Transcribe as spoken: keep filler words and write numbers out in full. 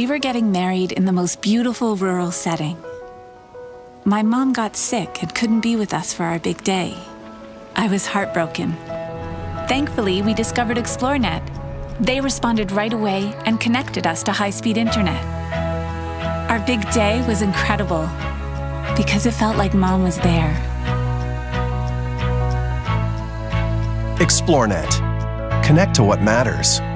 We were getting married in the most beautiful rural setting. My mom got sick and couldn't be with us for our big day. I was heartbroken. Thankfully, we discovered ExploreNet. They responded right away and connected us to high-speed internet. Our big day was incredible because it felt like Mom was there. ExploreNet. Connect to what matters.